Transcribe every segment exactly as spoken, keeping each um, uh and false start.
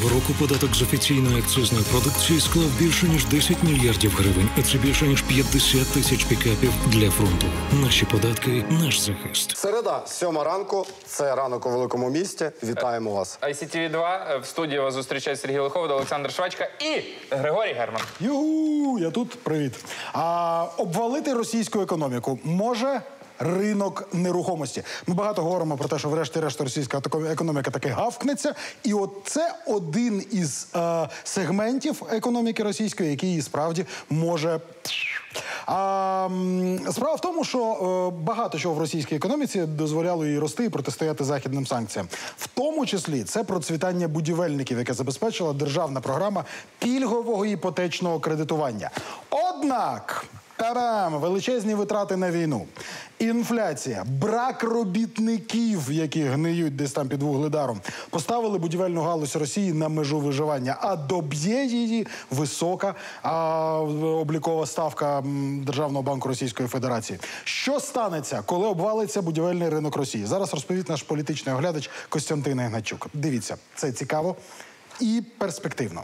цього року податок з офіційної акцизної продукції склав більше ніж десять мільярдів гривень, а це більше ніж п'ятдесят тисяч пікапів для фронту. Наші податки – наш захист. Середа, сьома ранку. Це ранок у великому місті. Вітаємо вас. ай сі ті ві два. В студії вас зустрічають Сергій Лиховод, Олександр Швачка і Григорій Герман. Югу, я тут. Привіт. А, обвалити російську економіку може ринок нерухомості. Ми багато говоримо про те, що врешті-решт російська економіка таки гавкнеться. І от це один із е, сегментів економіки російської, який її справді може... А, справа в тому, що е, багато чого в російській економіці дозволяло їй рости і протистояти західним санкціям. В тому числі це процвітання будівельників, яке забезпечила державна програма пільгового іпотечного кредитування. Однак... Тарам! Величезні витрати на війну, інфляція, брак робітників, які гниють десь там під вугледаром, поставили будівельну галузь Росії на межу виживання, а доб'є її висока а, облікова ставка Державного банку Російської Федерації. Що станеться, коли обвалиться будівельний ринок Росії? Зараз розповість наш політичний оглядач Костянтин Ігнатчук. Дивіться, це цікаво і перспективно.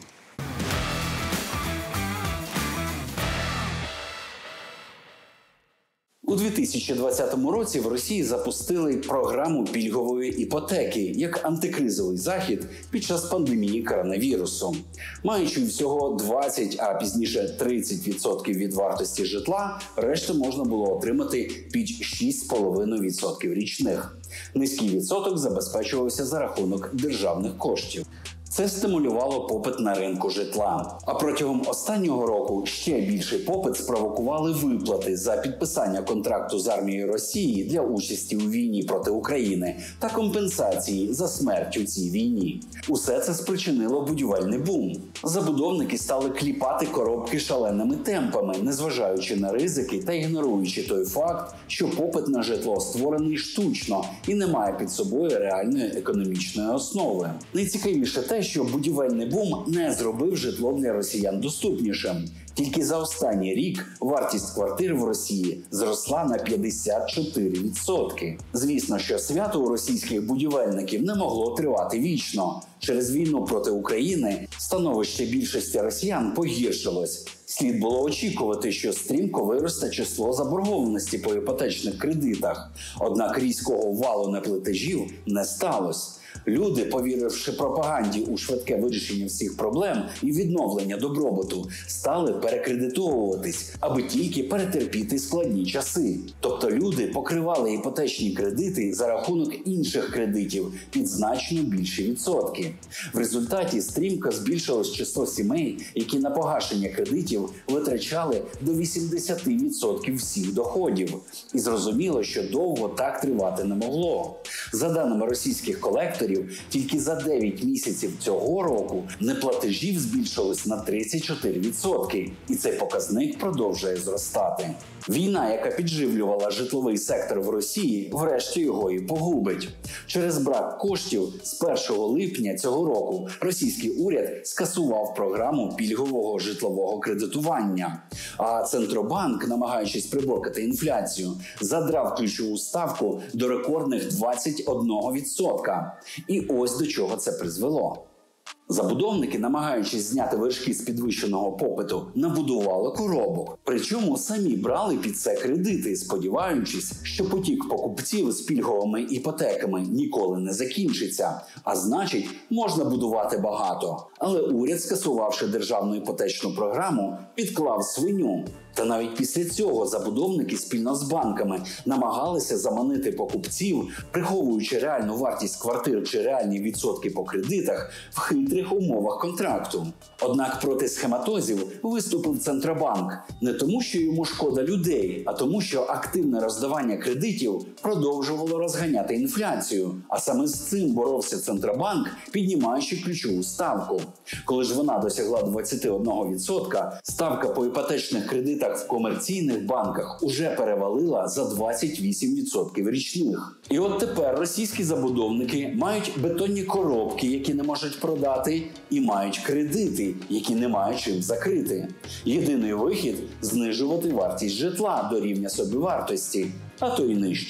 У дві тисячі двадцятому році в Росії запустили програму пільгової іпотеки як антикризовий захід під час пандемії коронавірусу. Маючи всього двадцять, а пізніше тридцять відсотків від вартості житла, решту можна було отримати під шість з половиною відсотків річних. Низький відсоток забезпечувався за рахунок державних коштів. Це стимулювало попит на ринку житла. А протягом останнього року ще більший попит спровокували виплати за підписання контракту з армією Росії для участі у війні проти України та компенсації за смерть у цій війні. Усе це спричинило будівельний бум. Забудовники стали кліпати коробки шаленими темпами, незважаючи на ризики та ігноруючи той факт, що попит на житло створений штучно і не має під собою реальної економічної основи. Найцікавіше те, що будівельний бум не зробив житло для росіян доступнішим. Тільки за останній рік вартість квартир в Росії зросла на п'ятдесят чотири відсотки. Звісно, що свято у російських будівельників не могло тривати вічно. Через війну проти України становище більшості росіян погіршилось. Слід було очікувати, що стрімко виросте число заборгованості по іпотечних кредитах. Однак різкого валу неплатежів не сталося. Люди, повіривши пропаганді у швидке вирішення всіх проблем і відновлення добробуту, стали перекредитовуватись, аби тільки перетерпіти складні часи. Тобто люди покривали іпотечні кредити за рахунок інших кредитів під значно більші відсотки. В результаті стрімко збільшилось число сімей, які на погашення кредитів витрачали до вісімдесят відсотків всіх доходів. І зрозуміло, що довго так тривати не могло. За даними російських колекторів, тільки за дев'ять місяців цього року неплатежів збільшилось на тридцять чотири відсотки. І цей показник продовжує зростати. Війна, яка підживлювала житловий сектор в Росії, врешті його і погубить. Через брак коштів з першого липня цього року російський уряд скасував програму пільгового житлового кредитування. А Центробанк, намагаючись приборкати інфляцію, задрав ключову ставку до рекордних двадцять один відсоток. І ось до чого це призвело. Забудовники, намагаючись зняти вершки з підвищеного попиту, набудували коробок. Причому самі брали під це кредити, сподіваючись, що потік покупців з пільговими іпотеками ніколи не закінчиться. А значить, можна будувати багато. Але уряд, скасувавши державну іпотечну програму, підклав свиню. Та навіть після цього забудовники спільно з банками намагалися заманити покупців, приховуючи реальну вартість квартир чи реальні відсотки по кредитах в хитрих умовах контракту. Однак проти схематозів виступив Центробанк не тому, що йому шкода людей, а тому, що активне роздавання кредитів продовжувало розганяти інфляцію. А саме з цим боровся Центробанк, піднімаючи ключову ставку. Коли ж вона досягла двадцять один відсоток, ставка по іпотечних кредитах в комерційних банках уже перевалила за двадцять вісім відсотків річних. І от тепер російські забудовники мають бетонні коробки, які не можуть продати, і мають кредити, які не мають чим закрити. Єдиний вихід – знижувати вартість житла до рівня собівартості, а то й нижче.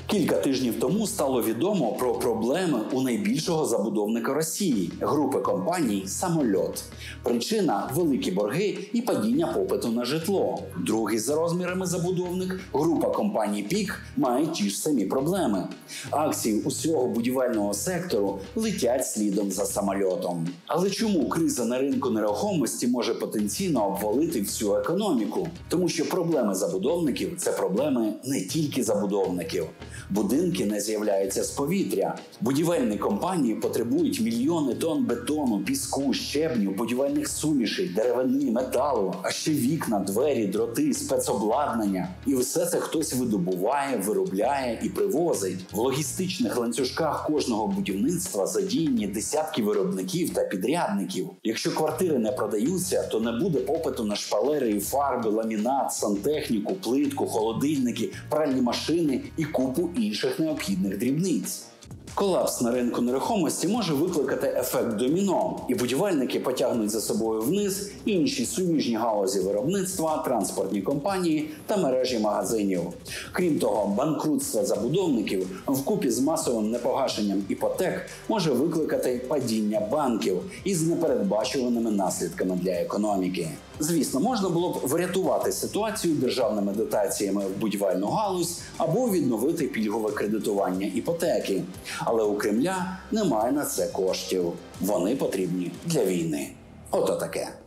Кілька тижнів тому стало відомо про проблеми у найбільшого забудовника Росії – групи компаній «Самольот». Причина – великі борги і падіння попиту на житло. Другий за розмірами забудовник – група компаній «Пік» має ті ж самі проблеми. Акції усього будівельного сектору летять слідом за самольотом. Але чому криза на ринку нерухомості може потенційно обвалити всю економіку? Тому що проблеми забудовників – це проблеми не тільки забудовників. Будинки не з'являються з повітря. Будівельні компанії потребують мільйони тонн бетону, піску, щебню, будівельних сумішей, деревини, металу, а ще вікна, двері, дроти, спецобладнання. І все це хтось видобуває, виробляє і привозить. В логістичних ланцюжках кожного будівництва задіяні десятки виробників та підрядників. Якщо квартири не продаються, то не буде попиту на шпалери і фарби, ламінат, сантехніку, плитку, холодильники, пральні машини і купу інших необхідних дрібниць. Колапс на ринку нерухомості може викликати ефект доміно, і будівельники потягнуть за собою вниз інші суміжні галузі виробництва, транспортні компанії та мережі магазинів. Крім того, банкрутство забудовників вкупі з масовим непогашенням іпотек може викликати падіння банків із непередбачуваними наслідками для економіки. Звісно, можна було б врятувати ситуацію державними дотаціями в будівельну галузь або відновити пільгове кредитування іпотеки. Але у Кремля немає на це коштів. Вони потрібні для війни. Ото таке.